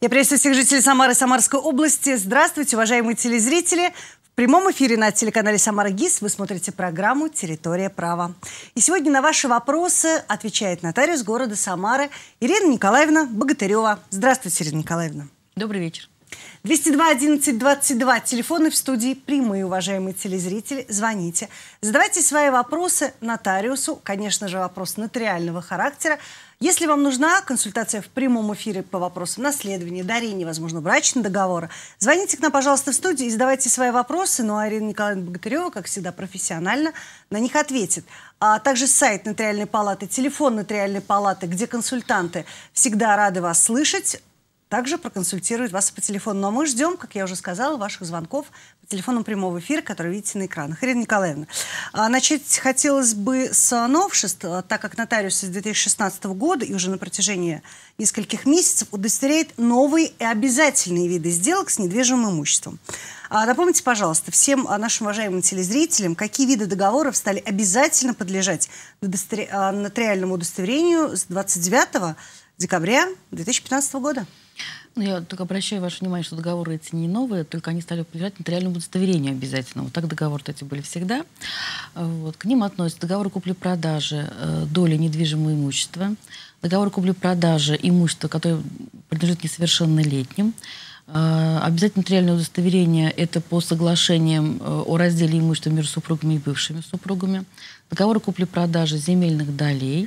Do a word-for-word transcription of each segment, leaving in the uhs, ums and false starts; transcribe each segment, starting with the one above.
Я приветствую всех жителей Самары и Самарской области. Здравствуйте, уважаемые телезрители. В прямом эфире на телеканале «Самара ГИС» вы смотрите программу «Территория права». И сегодня на ваши вопросы отвечает нотариус города Самары Ирина Николаевна Богатырева. Здравствуйте, Ирина Николаевна. Добрый вечер. двести два одиннадцать двадцать два. Телефоны в студии прямые, уважаемые телезрители. Звоните. Задавайте свои вопросы нотариусу. Конечно же, вопросы нотариального характера. Если вам нужна консультация в прямом эфире по вопросам наследования, дарения, возможно, брачного договора, звоните к нам, пожалуйста, в студию и задавайте свои вопросы. Ну, а Ирина Николаевна Богатырева, как всегда, профессионально на них ответит. А также сайт Нотариальной палаты, телефон Нотариальной палаты, где консультанты всегда рады вас слышать. Также проконсультирует вас по телефону. Но мы ждем, как я уже сказала, ваших звонков по телефону прямого эфира, который видите на экранах. Ирина Николаевна, начать хотелось бы с новшеств, так как нотариус с две тысячи шестнадцатого года и уже на протяжении нескольких месяцев удостоверяет новые и обязательные виды сделок с недвижимым имуществом. Напомните, пожалуйста, всем нашим уважаемым телезрителям, какие виды договоров стали обязательно подлежать нотариальному удостоверению с двадцать девятого декабря две тысячи пятнадцатого года. Ну, я только обращаю ваше внимание, что договоры эти не новые, только они стали подлежать нотариальному удостоверению обязательно. Вот так договоры эти были всегда. Вот. К ним относятся договоры купли-продажи э, доли недвижимого имущества, договоры купли-продажи имущества, которое принадлежит несовершеннолетним. Э, обязательно нотариальное удостоверение – это по соглашениям э, о разделе имущества между супругами и бывшими супругами. Договоры купли-продажи земельных долей,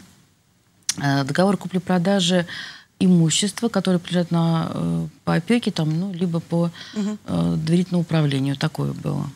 э, договоры купли-продажи имущество, которое принадлежит на, э, по опеке, там, ну, либо по угу. э, доверительному управлению. Такое было.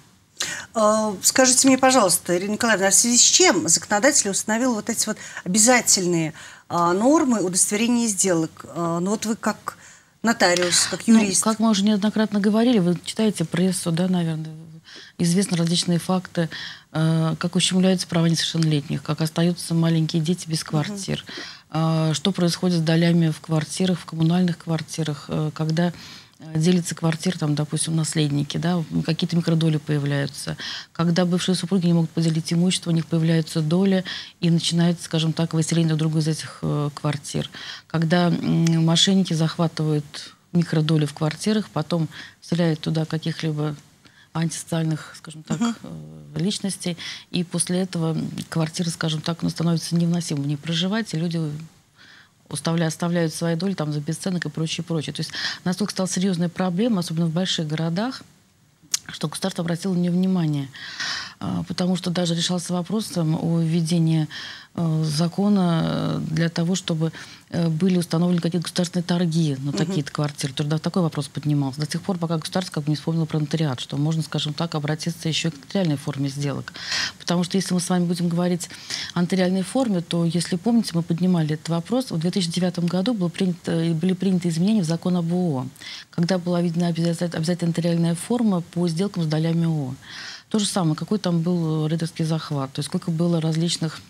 Скажите мне, пожалуйста, Ирина Николаевна, а в связи с чем законодатель установил вот эти вот обязательные а, нормы удостоверения сделок? А, ну вот вы как нотариус, как юрист. Ну, как мы уже неоднократно говорили, вы читаете прессу, да, наверное, известны различные факты, э, как ущемляются права несовершеннолетних, как остаются маленькие дети без квартир. Угу. Что происходит с долями в квартирах, в коммунальных квартирах, когда делится квартира, там, допустим, наследники, да, какие-то микродоли появляются. Когда бывшие супруги не могут поделить имущество, у них появляются доли, и начинается, скажем так, выселение друг друга из этих э, квартир. Когда м, мошенники захватывают микродоли в квартирах, потом вселяют туда каких-либо антисоциальных, скажем так, uh-huh. личностей. И после этого квартира, скажем так, ну, становится невыносимой в ней проживать, и люди оставляют, оставляют свои доли там за бесценок и прочее, прочее. То есть настолько стала серьезная проблема, особенно в больших городах, что государство обратило на нее внимание. Потому что даже решался вопрос там, о введении э, закона для того, чтобы э, были установлены какие-то государственные торги на такие-то квартиры. Тогда такой вопрос поднимался. До тех пор, пока государство как бы не вспомнило про нотариат, что можно, скажем так, обратиться еще и к нотариальной форме сделок. Потому что если мы с вами будем говорить о нотариальной форме, то, если помните, мы поднимали этот вопрос. В две тысячи девятом году было принято, были приняты изменения в закон об ООО, когда была введена обязательная нотариальная форма по сделкам с долями ООО. То же самое, какой там был рейдерский захват, то есть сколько было различных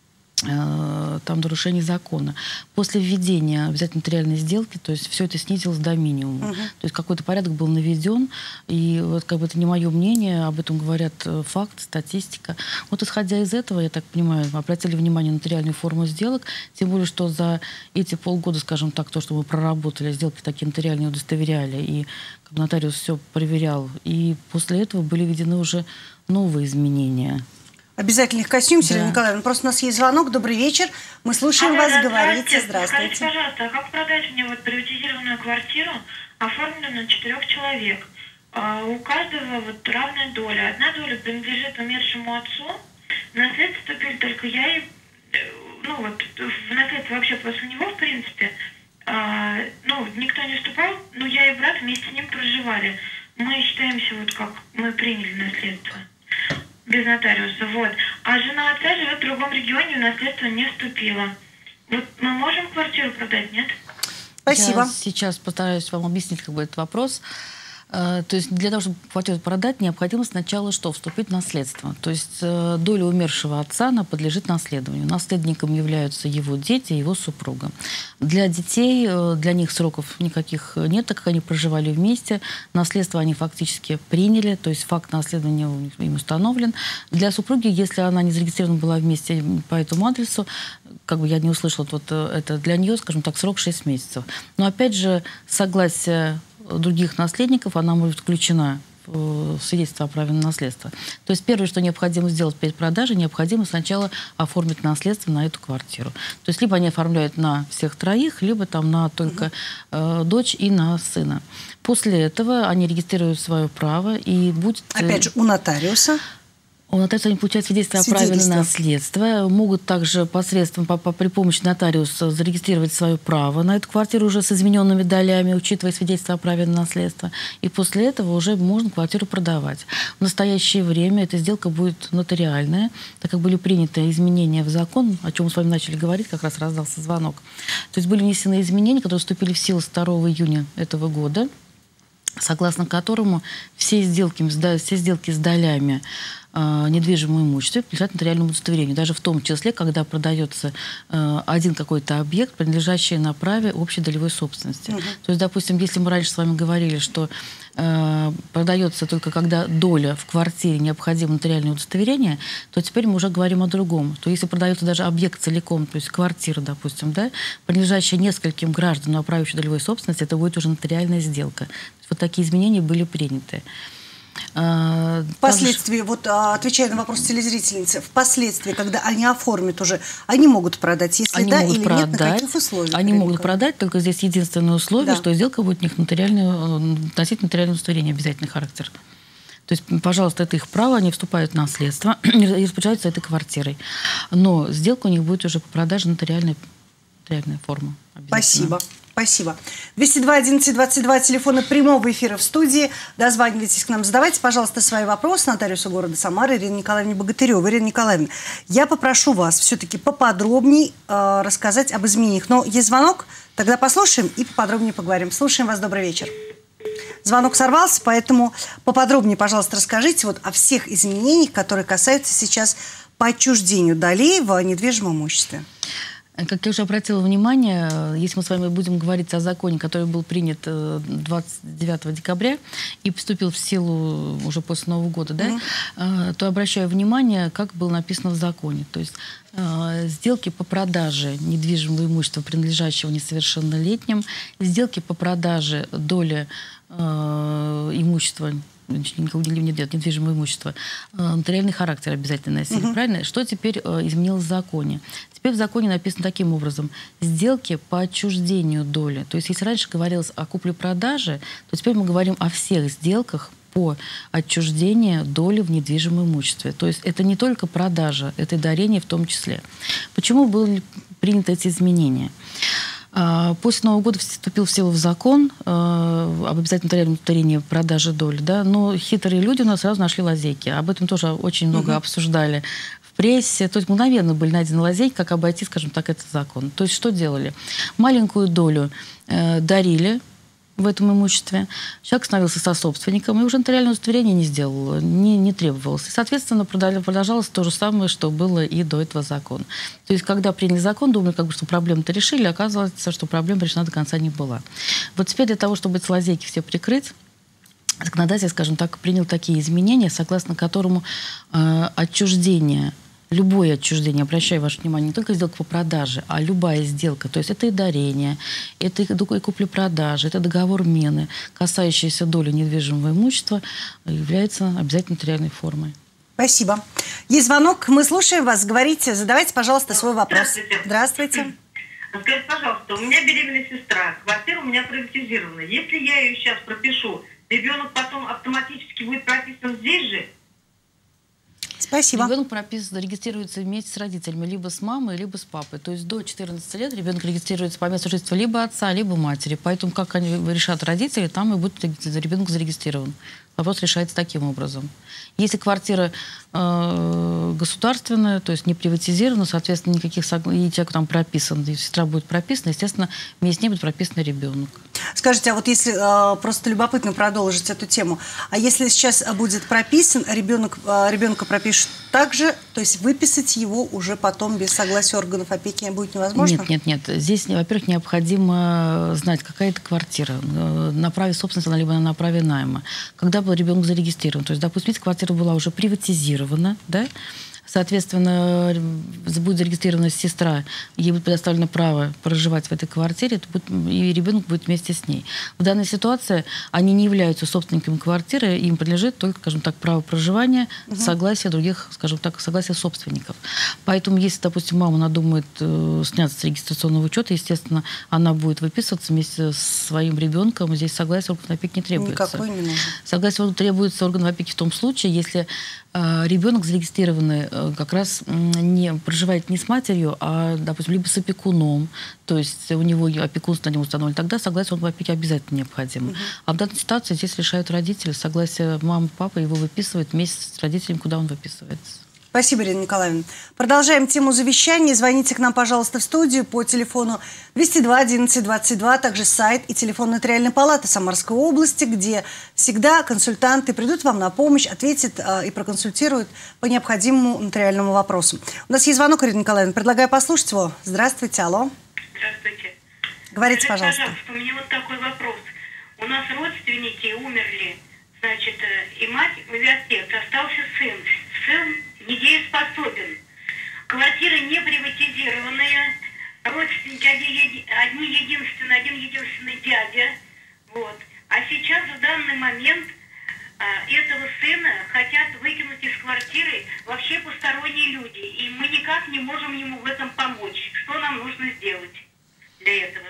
э, там нарушений закона. После введения обязательно нотариальной сделки, то есть все это снизилось до минимума. Uh-huh. То есть какой-то порядок был наведен, и вот как бы это не мое мнение, об этом говорят факты, статистика. Вот исходя из этого, я так понимаю, обратили внимание на нотариальную форму сделок, тем более, что за эти полгода, скажем так, то, что мы проработали, сделки такие нотариальные удостоверяли, и нотариус все проверял. И после этого были введены уже новые изменения. Обязательно их коснемся, да. Ирина Николаевна. Просто у нас есть звонок. Добрый вечер. Мы слушаем а, вас, да, говорите. Здравствуйте. Скажите, пожалуйста, а как продать мне вот приватизированную квартиру, оформленную на четырех человек? А, у каждого вот равная доля. Одна доля принадлежит умершему отцу. В наследство вступили только я и... Ну вот, в наследство вообще после него, в принципе... А, ну, никто не вступал, но я и брат вместе с ним проживали. Мы считаемся, вот как мы приняли наследство без нотариуса, вот. А жена отца живет в другом регионе, в наследство не вступила. Вот мы можем квартиру продать, нет? Спасибо. Я сейчас постараюсь вам объяснить как бы этот вопрос. То есть для того, чтобы квартиру продать, необходимо сначала что? Вступить в наследство. То есть доля умершего отца, она подлежит наследованию. Наследником являются его дети, его супруга. Для детей, для них сроков никаких нет, так как они проживали вместе. Наследство они фактически приняли, то есть факт наследования им установлен. Для супруги, если она не зарегистрирована была вместе по этому адресу, как бы я не услышала вот это, для нее, скажем так, срок шесть месяцев. Но опять же, согласие других наследников, она может включена в свидетельство о праве на наследство. То есть первое, что необходимо сделать перед продажей, необходимо сначала оформить наследство на эту квартиру. То есть либо они оформляют на всех троих, либо там на только э, дочь и на сына. После этого они регистрируют свое право и будет... Опять же, у нотариуса... У нотариуса они получают свидетельство о праве на наследство. Могут также посредством, по, по, при помощи нотариуса зарегистрировать свое право на эту квартиру уже с измененными долями, учитывая свидетельство о праве на наследство. И после этого уже можно квартиру продавать. В настоящее время эта сделка будет нотариальная, так как были приняты изменения в закон, о чем мы с вами начали говорить, как раз раздался звонок. То есть были внесены изменения, которые вступили в силу с второго июня этого года, согласно которому все сделки, все сделки с долями э, недвижимого имущества подлежат нотариальному удостоверению, даже в том числе, когда продается э, один какой-то объект, принадлежащий на праве общей долевой собственности. Угу. То есть, допустим, если мы раньше с вами говорили, что э, продается только когда доля в квартире необходимо нотариальное удостоверение, то теперь мы уже говорим о другом. То если продается даже объект целиком, то есть квартира, допустим, да, принадлежащая нескольким гражданам на праве общей долевой собственности, это будет уже нотариальная сделка. Вот такие изменения были приняты. Впоследствии, также... вот отвечая на вопрос телезрительницы, впоследствии, когда они оформят уже, они могут продать, если они да или продать, нет, на каких условиях? Они могут продать, только здесь единственное условие, да. что сделка будет у них носить нотариальное удостоверение, обязательный характер. То есть, пожалуйста, это их право, они вступают в наследство и распоряжаются этой квартирой. Но сделка у них будет уже по продаже нотариальной, нотариальная форма. Спасибо. Спасибо. двести два одиннадцать двадцать два, телефоны прямого эфира в студии. Дозванивайтесь к нам, задавайте, пожалуйста, свои вопросы нотариусу города Самары Ирине Николаевне Богатыревой. Ирина Николаевна, я попрошу вас все-таки поподробнее э, рассказать об изменениях. Но есть звонок, тогда послушаем и поподробнее поговорим. Слушаем вас, добрый вечер. Звонок сорвался, поэтому поподробнее, пожалуйста, расскажите вот о всех изменениях, которые касаются сейчас по отчуждению долей в недвижимом имуществе. Как я уже обратила внимание, если мы с вами будем говорить о законе, который был принят двадцать девятого декабря и вступил в силу уже после Нового года, да, mm-hmm. то обращаю внимание, как было написано в законе. То есть сделки по продаже недвижимого имущества, принадлежащего несовершеннолетним, сделки по продаже доли э, имущества, нет, недвижимое имущество, нотариальный характер обязательно носили, uh-huh. правильно? Что теперь э, изменилось в законе? Теперь в законе написано таким образом: сделки по отчуждению доли. То есть если раньше говорилось о купле-продаже, то теперь мы говорим о всех сделках по отчуждению доли в недвижимом имуществе. То есть это не только продажа, это и дарение в том числе. Почему были приняты эти изменения? После Нового года вступил в силу в закон э, об обязательном нотариальном удостоверении продажи доли, да, но хитрые люди у нас сразу нашли лазейки. Об этом тоже очень много mm-hmm. обсуждали в прессе. То есть мгновенно были найдены лазейки, как обойти, скажем так, этот закон. То есть что делали? Маленькую долю э, дарили в этом имуществе, человек становился сособственником, и уже нотариальное удостоверение не сделал, не, не требовалось. И, соответственно, продолжалось то же самое, что было и до этого закона. То есть, когда приняли закон, думали, как бы, что проблему-то решили, оказывается, что проблема решена до конца не была. Вот теперь для того, чтобы эти лазейки все прикрыть, законодатель, скажем так, принял такие изменения, согласно которому э, отчуждение, любое отчуждение, обращаю ваше внимание, не только сделка по продаже, а любая сделка, то есть это и дарение, это и купли-продажи, это договор мены, касающийся доли недвижимого имущества, является обязательно нотариальной формой. Спасибо. Есть звонок, мы слушаем вас, говорите, задавайте, пожалуйста, свой вопрос. Здравствуйте. Здравствуйте. Скажите, пожалуйста, у меня беременная сестра, квартира у меня приватизирована. Если я ее сейчас пропишу, ребенок потом автоматически будет прописан здесь же? Спасибо. Ребенок прописан, регистрируется вместе с родителями, либо с мамой, либо с папой. То есть до четырнадцати лет ребенок регистрируется по месту жительства либо отца, либо матери. Поэтому, как они решат родители, там и будет ребенок зарегистрирован. Вопрос решается таким образом. Если квартира э, государственная, то есть не приватизирована, соответственно, никаких... И человек там прописан, и сестра будет прописана, естественно, вместе с ней будет прописан ребенок. Скажите, а вот если э, просто любопытно продолжить эту тему, а если сейчас будет прописан, ребенок, э, ребенка пропишут так же, то есть выписать его уже потом без согласия органов опеки будет невозможно? Нет, нет, нет. Здесь, во-первых, необходимо знать, какая это квартира, на праве собственности она либо на праве найма. Когда был ребенок зарегистрирован, то есть, допустим, если квартира была уже приватизирована, да, соответственно, будет зарегистрирована сестра, ей будет предоставлено право проживать в этой квартире, и ребенок будет вместе с ней. В данной ситуации они не являются собственниками квартиры, им принадлежит только, скажем так, право проживания, угу. согласие других, скажем так, согласие собственников. Поэтому, если, допустим, мама надумает э, сняться с регистрационного учета, естественно, она будет выписываться вместе с своим ребенком. Здесь согласие органов опеки не требуется. Никакой не нужно. Согласие требуется органов опеки в том случае, если э, ребенок зарегистрированный как раз не проживает не с матерью, а, допустим, либо с опекуном, то есть у него опекунство на него установлено, тогда согласие он в опеке обязательно необходимо. Угу. А в данной ситуации здесь решают родители, согласие мамы, папы его выписывают вместе с родителями, куда он выписывается. Спасибо, Ирина Николаевна. Продолжаем тему завещания. Звоните к нам, пожалуйста, в студию по телефону двести два одиннадцать двадцать два, также сайт и телефон Нотариальной палаты Самарской области, где всегда консультанты придут вам на помощь, ответят э, и проконсультируют по необходимому нотариальному вопросу. У нас есть звонок, Ирина Николаевна. Предлагаю послушать его. Здравствуйте, алло. Здравствуйте. Говорите, Скажите, пожалуйста. пожалуйста, у меня вот такой вопрос. У нас родственники умерли, значит, и мать, и отец, остался сын. Сын недееспособен. Квартиры не приватизированные. Родственники одни, одни единственные, один единственный дядя. Вот. А сейчас в данный момент а, этого сына хотят выкинуть из квартиры вообще посторонние люди. И мы никак не можем ему в этом помочь. Что нам нужно сделать для этого?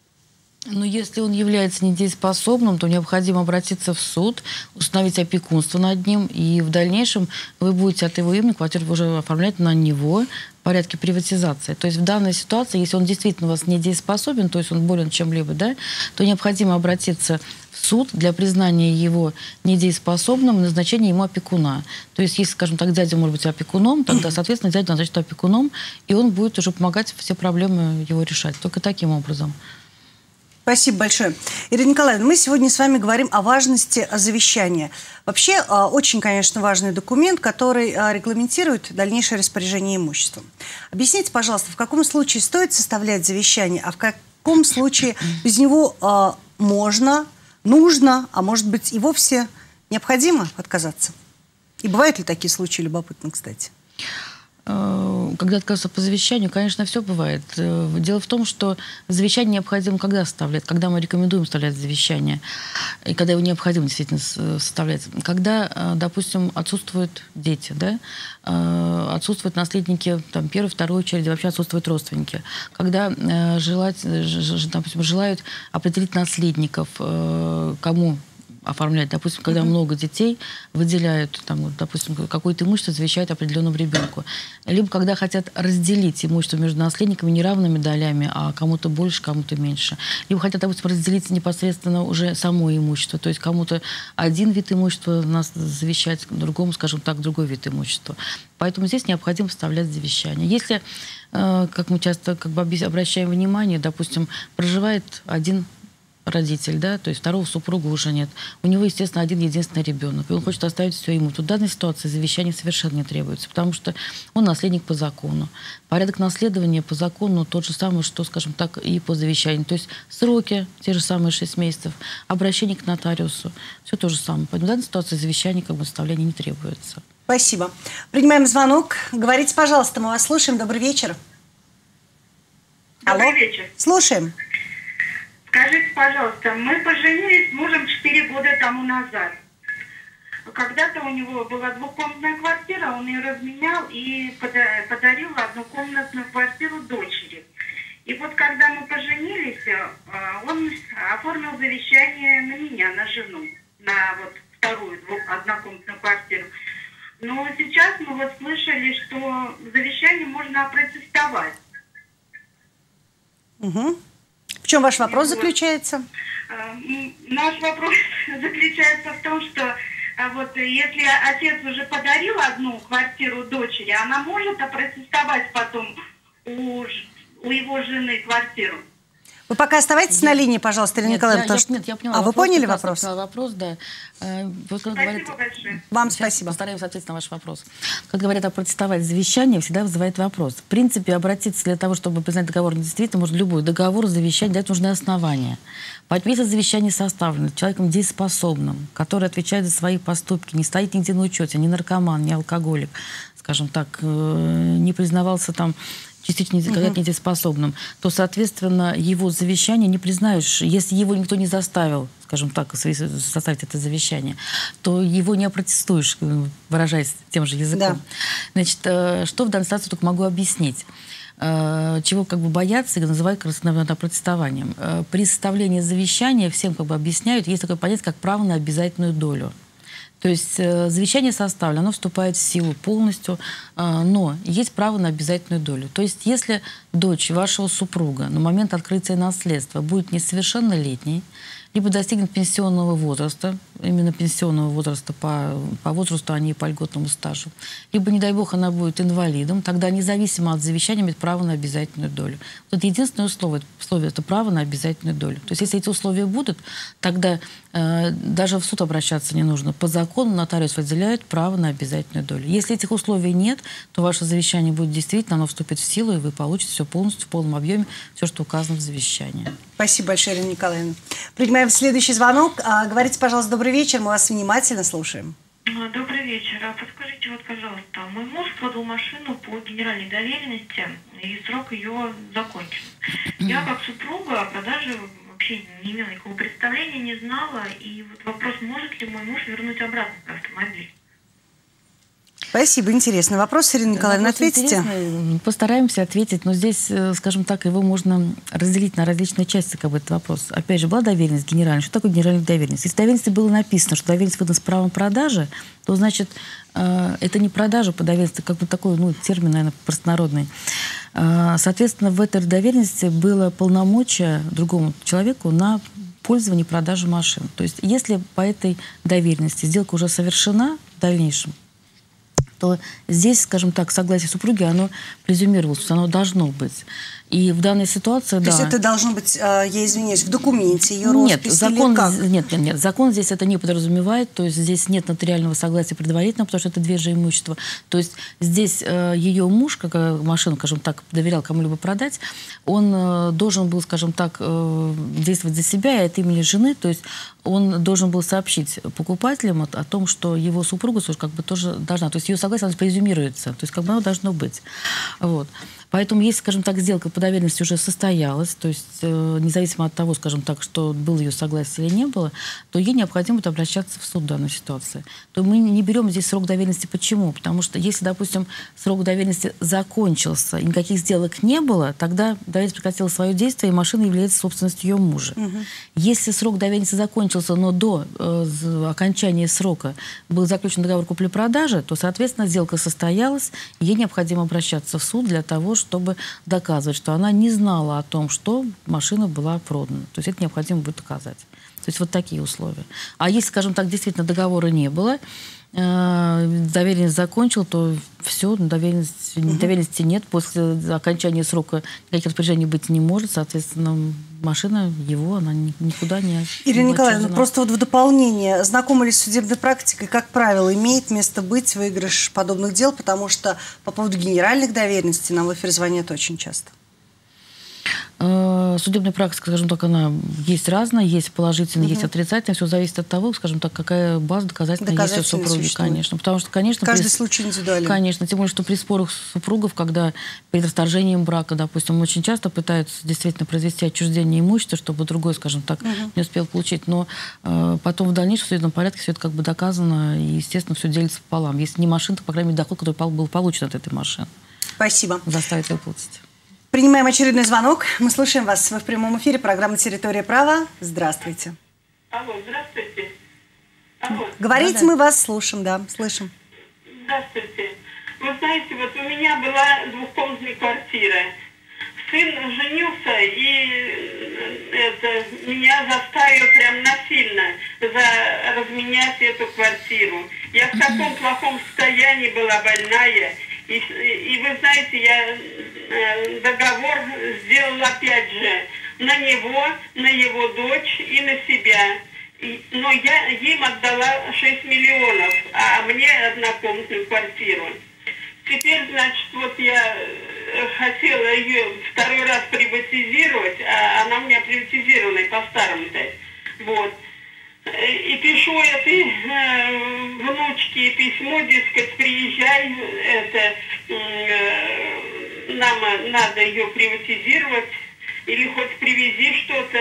Но если он является недееспособным, то необходимо обратиться в суд, установить опекунство над ним, и в дальнейшем вы будете от его имени квартиру уже оформлять на него в порядке приватизации. То есть в данной ситуации, если он действительно у вас недееспособен, то есть он болен чем-либо, да, то необходимо обратиться в суд для признания его недееспособным и назначения ему опекуна. То есть если, скажем так, дядя может быть опекуном, тогда, соответственно, дядя назначит опекуном, и он будет уже помогать все проблемы его решать. Только таким образом. Спасибо большое. Ирина Николаевна, мы сегодня с вами говорим о важности завещания. Вообще, очень, конечно, важный документ, который регламентирует дальнейшее распоряжение имуществом. Объясните, пожалуйста, в каком случае стоит составлять завещание, а в каком случае без него можно, нужно, а может быть и вовсе необходимо отказаться? И бывают ли такие случаи, любопытно, кстати? Когда отказываются по завещанию, конечно, все бывает. Дело в том, что завещание необходимо когда составлять, когда мы рекомендуем составлять завещание, и когда его необходимо действительно составлять. Когда, допустим, отсутствуют дети, да, отсутствуют наследники там, первой, второй очереди, вообще отсутствуют родственники. Когда желать, допустим, желают определить наследников, кому оформлять. Допустим, когда mm-hmm. много детей, выделяют, там, допустим, какое-то имущество завещают определенному ребенку. Либо когда хотят разделить имущество между наследниками неравными долями, а кому-то больше, кому-то меньше. Либо хотят, допустим, разделить непосредственно уже само имущество. То есть кому-то один вид имущества нас завещать, другому, скажем так, другой вид имущества. Поэтому здесь необходимо вставлять завещание. Если, э, как мы часто как бы обращаем внимание, допустим, проживает один родитель, да, то есть второго супруга уже нет. У него, естественно, один единственный ребенок, и он хочет оставить все ему. Тут в данной ситуации завещание совершенно не требуется, потому что он наследник по закону. Порядок наследования по закону тот же самый, что, скажем так, и по завещанию. То есть сроки, те же самые шесть месяцев, обращение к нотариусу, все то же самое. Поэтому в данной ситуации завещание как бы составления не требуется. Спасибо. Принимаем звонок. Говорите, пожалуйста, мы вас слушаем. Добрый вечер. Добрый Алло. вечер. Слушаем. Скажите, пожалуйста, мы поженились с мужем четыре года тому назад. Когда-то у него была двухкомнатная квартира, он ее разменял и подарил однокомнатную квартиру дочери. И вот когда мы поженились, он оформил завещание на меня, на жену, на вот вторую однокомнатную квартиру. Но сейчас мы вот слышали, что завещание можно опротестовать. Угу. В чем ваш вопрос вот заключается? Наш вопрос заключается в том, что вот если отец уже подарил одну квартиру дочери, она может опротестовать потом у, у его жены квартиру? Вы пока оставайтесь я... на линии, пожалуйста, Ирина нет, Николаевна. Я, я, что... нет, я поняла а вопрос, вы поняли вопрос? Поняла вопрос, да. Вот, как Спасибо говорят, большое. Вам Сейчас спасибо. Постараемся ответить на ваш вопрос. Как говорят, опротестовать завещание всегда вызывает вопрос. В принципе, обратиться для того, чтобы признать договор недействительным, может любой договор, завещание, для этого нужны основания. Поэтому если завещание составлено человеком дееспособным, который отвечает за свои поступки, не стоит нигде на учете, не наркоман, не алкоголик, скажем так, не признавался там частично uh-huh. недееспособным, то, соответственно, его завещание не признаешь. Если его никто не заставил, скажем так, составить это завещание, то его не опротестуешь, выражаясь тем же языком. Да. Значит, что в данной ситуации только могу объяснить. Чего как бы боятся и называют протестованием. При составлении завещания всем как бы объясняют, есть такое понятие, как право на обязательную долю. То есть э, завещание составлено, оно вступает в силу полностью, э, но есть право на обязательную долю. То есть если дочь вашего супруга на момент открытия наследства будет несовершеннолетней, либо достигнет пенсионного возраста, именно пенсионного возраста по, по возрасту, а не по льготному стажу, либо, не дай бог, она будет инвалидом, тогда независимо от завещания имеет право на обязательную долю. Вот единственное условие, условие – это право на обязательную долю. То есть если эти условия будут, тогда э, даже в суд обращаться не нужно. По закону нотариус выделяет право на обязательную долю. Если этих условий нет, то ваше завещание будет действительно, оно вступит в силу, и вы получите все полностью, в полном объеме, все, что указано в завещании. Спасибо большое, Ирина Николаевна. Принимаем следующий звонок. А, говорите, пожалуйста, добрый вечер, мы вас внимательно слушаем. Добрый вечер. А подскажите, вот, пожалуйста, мой муж продал машину по генеральной доверенности, и срок ее закончен. Я, как супруга, о продаже вообще не имела никакого представления, не знала. И вот вопрос, может ли мой муж вернуть обратно автомобиль? Спасибо. Интересный вопрос, Ирина Николаевна, ответите? Постараемся ответить, но здесь, скажем так, его можно разделить на различные части, как бы, этот вопрос. Опять же, была доверенность генеральная. Что такое генеральная доверенность? Если в доверенности было написано, что доверенность выдана с правом продажи, то, значит, это не продажа по доверенности, как бы такой, ну, термин, наверное, простонародный. Соответственно, в этой доверенности было полномочия другому человеку на пользование и продажу машин. То есть, если по этой доверенности сделка уже совершена в дальнейшем, то здесь, скажем так, согласие супруги, оно презюмировалось, оно должно быть. И в данной ситуации, То да. есть это должно быть, я извиняюсь, в документе, ее нет, роспись закон, или как? Нет, нет, нет, закон здесь это не подразумевает, то есть здесь нет нотариального согласия предварительного, потому что это движимое имущество. То есть здесь э, ее муж, как машину, скажем так, доверял кому-либо продать, он э, должен был, скажем так, э, действовать за себя и от имени жены, то есть он должен был сообщить покупателям о, о том, что его супруга как бы тоже должна, то есть ее согласие, оно презюмируется, то есть как бы оно должно быть. Вот. Поэтому, если, скажем так, сделка по доверенности уже состоялась, то есть э, независимо от того, скажем так, что было ее согласие или не было, то ей необходимо будет обращаться в суд в данной ситуации. То мы не берем здесь срок доверенности. Почему? Потому что если, допустим, срок доверенности закончился, и никаких сделок не было, тогда доверенность прекратила свое действие, и машина является собственностью ее мужа. Угу. Если срок доверенности закончился, но до э, окончания срока был заключен договор купли-продажи, то, соответственно, сделка состоялась, и ей необходимо обращаться в суд для того, чтобы доказывать, что она не знала о том, что машина была продана. То есть это необходимо будет доказать. То есть вот такие условия. А если, скажем так, действительно договора не было, э, доверенность закончил, то все, доверенности, угу. доверенности нет. После окончания срока никаких распоряжений быть не может. Соответственно, машина его, она никуда не... Ирина Николаевна, просто вот в дополнение, знакомы ли с судебной практикой, как правило, имеет место быть выигрыш подобных дел, потому что по поводу генеральных доверенностей нам в эфир звонят очень часто. Судебная практика, скажем так, она есть разная, есть положительная, угу. есть отрицательная. Все зависит от того, скажем так, какая база доказательная есть у супруги, конечно. Потому что, конечно, каждый при... случай индивидуален. Конечно, тем более, что при спорах супругов, когда перед расторжением брака, допустим, очень часто пытаются действительно произвести отчуждение имущества, чтобы другой, скажем так, угу. не успел получить. Но э, потом в дальнейшем в судебном порядке все это как бы доказано, и, естественно, все делится пополам. Если не машина, то, по крайней мере, доход, который был получен от этой машины. Спасибо. Заставить выплатить. Принимаем очередной звонок. Мы слушаем вас. Вы в прямом эфире. Программа «Территория права». Здравствуйте. Алло, здравствуйте. Алло. Говорите, да, да. мы вас слушаем, да, слышим. Здравствуйте. Вы знаете, вот у меня была двухкомнатная квартира. Сын женился, и это, меня заставил прям насильно за, разменять эту квартиру. Я в таком плохом состоянии была, больная. И, и вы знаете, я договор сделала опять же. на него, на его дочь и на себя. И, но я им отдала шесть миллионов, а мне однокомнатную квартиру. Теперь, значит, вот я хотела ее второй раз приватизировать, а она у меня приватизированная по-старому-то. Вот. И пишу этой э, внучке письмо, дескать, приезжай, это, э, нам надо ее приватизировать, или хоть привези что-то,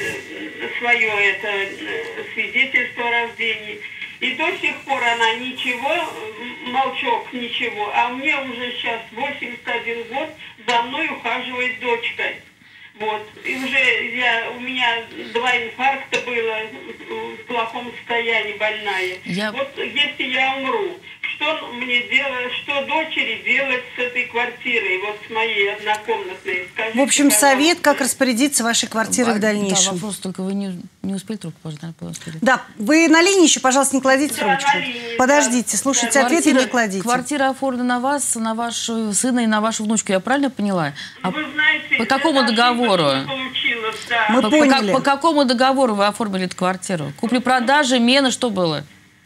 свое это свидетельство о рождении. И до сих пор она ничего, молчок, ничего. А мне уже сейчас восемьдесят один год, за мной ухаживает дочка. Вот. И уже я, у меня два инфаркта было, в плохом состоянии, больная. Я... Вот если я умру, что мне делать, что дочери делать с этой квартирой, вот с моей однокомнатной? Скажите, в общем, пожалуйста. Совет, как распорядиться вашей квартирой а, в дальнейшем. Да, вопрос, только вы не, не успели трубку пожать. Да, вы на линии еще, пожалуйста, не кладите да, трубочку. Линии, подождите, да. слушайте Да, ответ и не кладите. Квартира оформлена на вас, на вашего сына и на вашу внучку, я правильно поняла? А вы знаете, по какому договору? Да. Мы по, поняли. По, по какому договору вы оформили эту квартиру? Купли-продажи, мена, что было?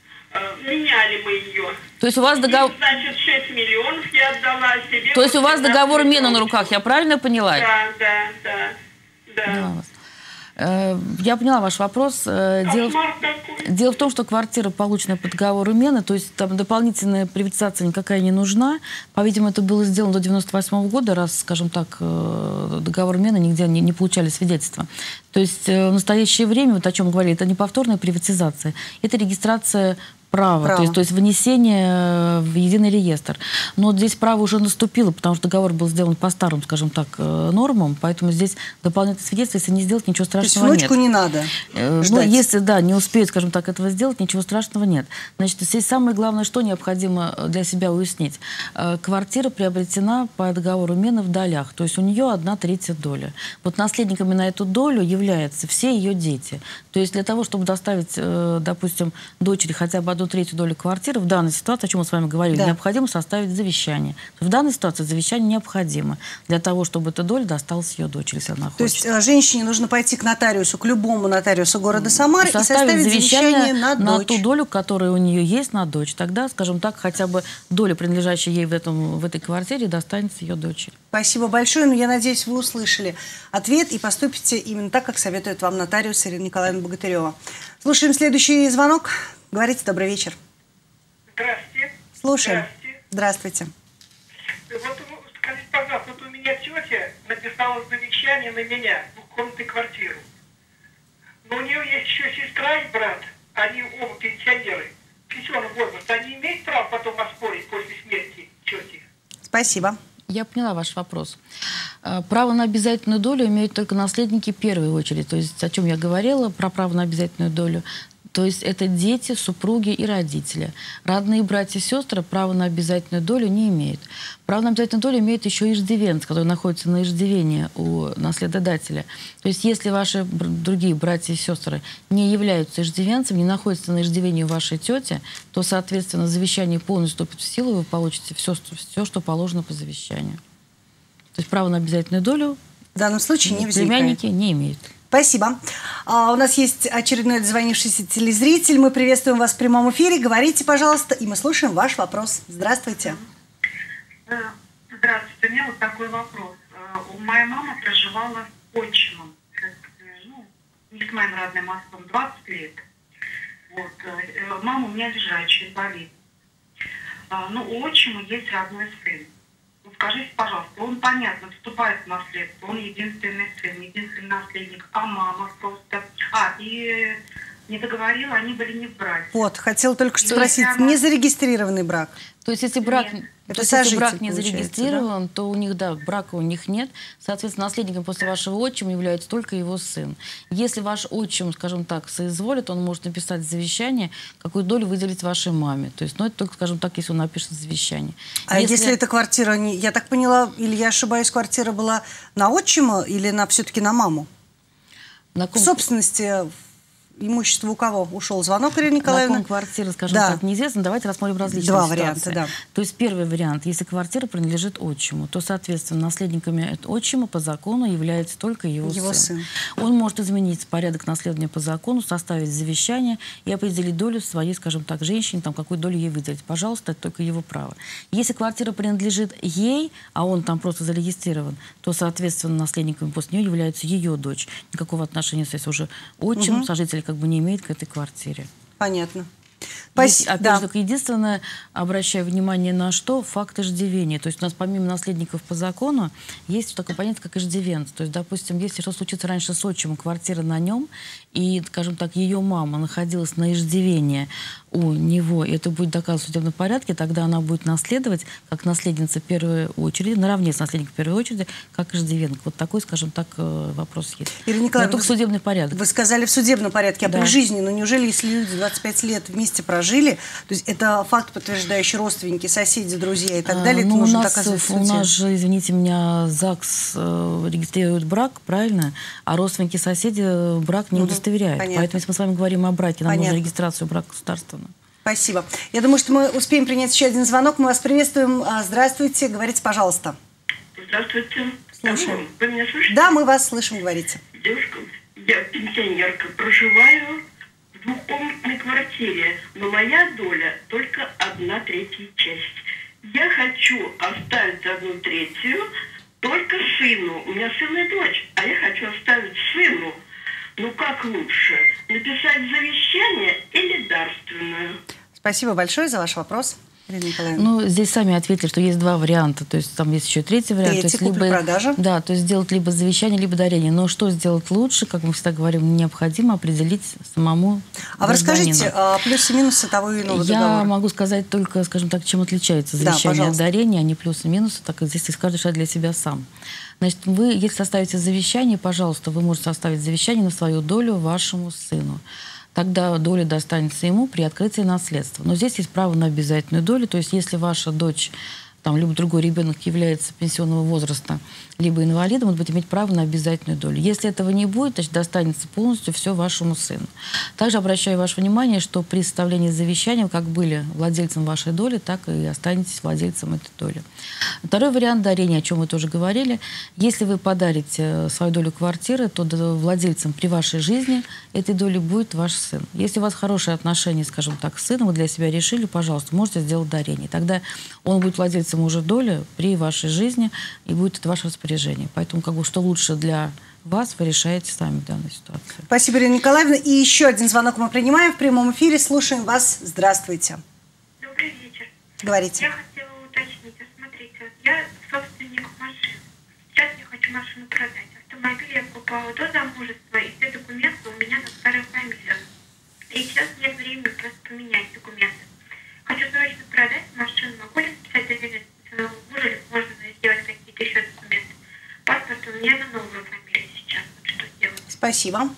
Меняли мы ее. То есть у вас договор... Значит, шесть миллионов я отдала себе. То есть у вас договор мены на руках, я правильно поняла? Да, да, да. да. да. Я поняла ваш вопрос. Дело, дело в том, что квартира, полученная по договору мены, то есть там дополнительная приватизация никакая не нужна. По-видимому, это было сделано до девяносто восьмого года, раз, скажем так, договор мены нигде не, не получали свидетельства. То есть в настоящее время, вот о чем говорили, это не повторная приватизация, это регистрация права, право. То, есть, то есть внесение в единый реестр. Но здесь право уже наступило, потому что договор был сделан по старым, скажем так, нормам, поэтому здесь дополнительное свидетельство, если не сделать, ничего страшного нет. То есть внучку не надо ждать. Ну, если, да, не успеют, скажем так, этого сделать, ничего страшного нет. Значит, здесь самое главное, что необходимо для себя уяснить. Квартира приобретена по договору мены в долях, то есть у нее одна третья доля. Вот наследниками на эту долю являются все ее дети. То есть для того, чтобы доставить, допустим, дочери хотя бы одну третью долю квартиры, в данной ситуации, о чем мы с вами говорили, да. необходимо составить завещание. В данной ситуации завещание необходимо для того, чтобы эта доля досталась ее дочери, если она То хочет. есть женщине нужно пойти к нотариусу, к любому нотариусу города Самары и составить, и составить завещание, завещание на, на дочь. ту долю, которая у нее есть на дочь. Тогда, скажем так, хотя бы доля, принадлежащая ей в, этом, в этой квартире, достанется ее дочери. Спасибо большое. Но я надеюсь, вы услышали ответ и поступите именно так, как советует вам нотариус Ирина Николаевна Богатырева. Слушаем следующий звонок. Говорите, добрый вечер. Здравствуйте. Слушаем. Здравствуйте. Вот скажите, пожалуйста, вот у меня тетя написала завещание на меня, двухкомнатную квартиру. Но у нее есть еще сестра и брат. Они оба пенсионеры. Пенсионного возраста. Они имеют право потом оспорить после смерти тети? Спасибо. Я поняла ваш вопрос. Право на обязательную долю имеют только наследники в первую очередь. То есть, о чем я говорила, про право на обязательную долю. То есть это дети, супруги и родители. Родные братья и сестры права на обязательную долю не имеют. Право на обязательную долю имеет еще иждивенец, который находится на иждивении у наследодателя. То есть если ваши другие братья и сестры не являются иждивенцем, не находятся на иждивении у вашей тети, то, соответственно, завещание полностью вступит в силу, и вы получите все, все, что положено по завещанию. То есть право на обязательную долю в данном случае не возникает. Племянники не имеют. Спасибо. А, у нас есть очередной дозвонившийся телезритель. Мы приветствуем вас в прямом эфире. Говорите, пожалуйста, и мы слушаем ваш вопрос. Здравствуйте. Здравствуйте. У меня вот такой вопрос. Моя мама проживала с отчимом, ну, не с моим родным отцом, двадцать лет. Вот. Мама у меня лежачая, болит. Ну, у отчима есть родной сын. Скажите, пожалуйста, он, понятно, вступает в наследство, он единственный сын, единственный наследник, а мама просто... А, и не договорила, они были не в браке. Вот, хотела только что спросить, она... незарегистрированный брак? То есть, если брак, это есть, если брак не зарегистрирован, да? то у них, да, брака у них нет. Соответственно, наследником после вашего отчима является только его сын. Если ваш отчим, скажем так, соизволит, он может написать завещание, какую долю выделить вашей маме. То есть, ну, это только, скажем так, если он напишет завещание. А если, если эта квартира, не, я так поняла, или я ошибаюсь, квартира была на отчима или на, все-таки на маму? На ком... В собственности имущество у кого ушел? Звонок, Ирина Николаевна. На ком квартира, скажем да. так, неизвестно. Давайте рассмотрим различные Два ситуации. варианта, да. То есть первый вариант. Если квартира принадлежит отчиму, то, соответственно, наследниками отчима по закону является только его, его сын. сын. Он может изменить порядок наследования по закону, составить завещание и определить долю своей, скажем так, женщине, там, какую долю ей выделить. Пожалуйста, это только его право. Если квартира принадлежит ей, а он там просто зарегистрирован, то, соответственно, наследниками после нее является ее дочь. Никакого отношения, если уже отчим, угу. сожитель как бы не имеет к этой квартире. Понятно. Есть, опять да. же, только единственное, обращаю внимание на что, факт иждивения. То есть у нас помимо наследников по закону есть такое понятие, как иждивенец. То есть, допустим, если что случится раньше с отчимом, квартира на нем, и, скажем так, ее мама находилась на иждивении у него, и это будет доказано в судебном порядке, тогда она будет наследовать как наследница первой очереди, наравне с наследником первой очереди, как иждивенка. Вот такой, скажем так, вопрос есть. Ирина Николаевна, только судебный порядок. Вы сказали в судебном порядке, а да. при жизни, но неужели, если люди двадцать пять лет вместе прожили, то есть это факт, подтверждающий родственники, соседи, друзья и так далее, а, это ну, нужно у нас, доказывать в суде? У нас же, извините меня, ЗАГС э, регистрирует брак, правильно? А родственники, соседи брак не угу. удостоверяют. Понятно. Поэтому, если мы с вами говорим о браке, нам Понятно. нужно регистрацию брака государственную. Спасибо. Я думаю, что мы успеем принять еще один звонок. Мы вас приветствуем. Здравствуйте. Говорите, пожалуйста. Здравствуйте. Слушаем. Вы меня слышите? Да, мы вас слышим, говорите. Девушка, я пенсионерка, проживаю в двухкомнатной квартире, но моя доля только одна третья часть. Я хочу оставить одну третью только сыну. У меня сын и дочь, а я хочу оставить сыну. Ну как лучше? Написать завещание или дарственную? Спасибо большое за ваш вопрос, Ирина Николаевна. Ну, здесь сами ответили, что есть два варианта. То есть там есть еще третий вариант. Третий, то есть, купля-продажа. либо, да, то есть сделать либо завещание, либо дарение. Но что сделать лучше, как мы всегда говорим, необходимо определить самому А вы расскажите а, плюсы и минусы того и иного Я договора. могу сказать только, скажем так, чем отличается Да, завещание от пожалуйста. дарения, а не плюсы и минусы, так как здесь каждый решает для себя сам. Значит, вы, если составите завещание, пожалуйста, вы можете составить завещание на свою долю вашему сыну. Тогда доля достанется ему при открытии наследства. Но здесь есть право на обязательную долю. То есть если ваша дочь, там, либо другой ребенок является пенсионного возраста, либо инвалидом, он будет иметь право на обязательную долю. Если этого не будет, значит, достанется полностью все вашему сыну. Также обращаю ваше внимание, что при составлении завещания вы как были владельцем вашей доли, так и останетесь владельцем этой доли. Второй вариант дарения, о чем мы тоже говорили. Если вы подарите свою долю квартиры, то владельцем при вашей жизни этой доли будет ваш сын. Если у вас хорошие отношения, скажем так, с сыном, вы для себя решили, пожалуйста, можете сделать дарение. Тогда он будет владельцем уже доли при вашей жизни и будет это ваше распоряжение. Поэтому как бы что лучше для вас, вы решаете сами в данной ситуации. Спасибо, Ирина Николаевна. И еще один звонок мы принимаем в прямом эфире. Слушаем вас. Здравствуйте. Добрый вечер. Говорите. Я хотела уточнить. Смотрите, я собственник машин. Сейчас я хочу машину продать. Автомобиль я покупала до замужества, и все документы у меня на старой фамилии. И сейчас нет времени просто поменять документы. Хочу срочно продать машину. Могу ли написать доверенность своего мужа, или можно сделать какие-то еще документы? Паспорт у меня на новую фамилию сейчас. Вот что делать? Спасибо.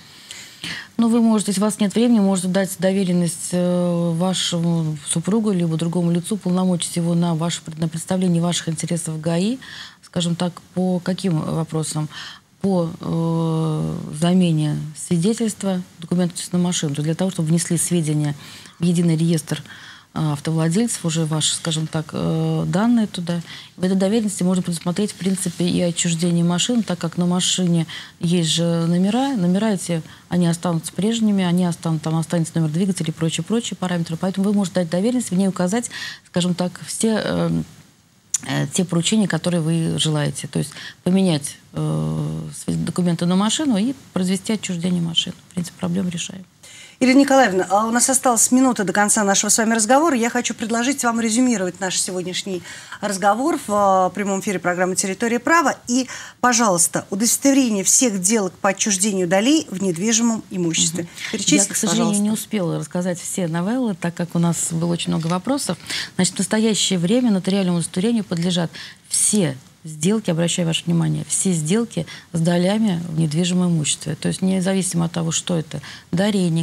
Ну, вы можете, если у вас нет времени, можете дать доверенность вашему супругу либо другому лицу, полномочить его на, ваше, на представление ваших интересов в ГАИ, скажем так, по каким вопросам? По э, замене свидетельства документов на машину, то для того, чтобы внесли сведения в единый реестр автовладельцев, уже ваши, скажем так, данные туда. В этой доверенности можно предусмотреть, в принципе, и отчуждение машин, так как на машине есть же номера. Номера эти, они останутся прежними, они останутся, там останется номер двигателя и прочие-прочие параметры. Поэтому вы можете дать доверенность, в ней указать, скажем так, все э, э, те поручения, которые вы желаете. То есть поменять э, документы на машину и произвести отчуждение машин. В принципе, проблему решаем. Ирина Николаевна, у нас осталась минута до конца нашего с вами разговора. Я хочу предложить вам резюмировать наш сегодняшний разговор в прямом эфире программы «Территория права». И, пожалуйста, удостоверение всех сделок по отчуждению долей в недвижимом имуществе. Угу. Перечислите, Я, к сожалению, пожалуйста. не успела рассказать все новеллы, так как у нас было очень много вопросов. Значит, в настоящее время нотариальному удостоверению подлежат все сделки, обращаю ваше внимание, все сделки с долями в недвижимом имуществе. То есть независимо от того, что это, дарение,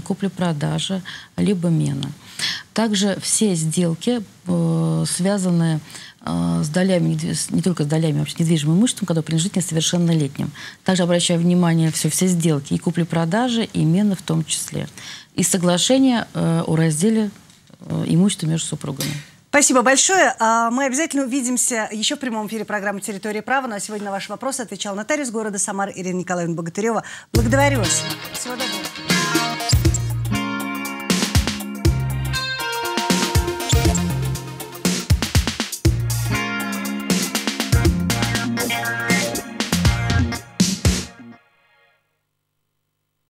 купля-продажа, либо мена. Также все сделки, э, связанные э, с долями, не только с долями, а вообще недвижимым имуществом, когда принадлежит несовершеннолетним. Также обращаю внимание, все, все сделки, и купли-продажи, и мены в том числе. И соглашение э, о разделе э, имущества между супругами. Спасибо большое. Мы обязательно увидимся еще в прямом эфире программы «Территория права». Ну а сегодня на ваши вопросы отвечал нотариус города Самары Ирина Николаевна Богатырева. Благодарю вас. Всего доброго.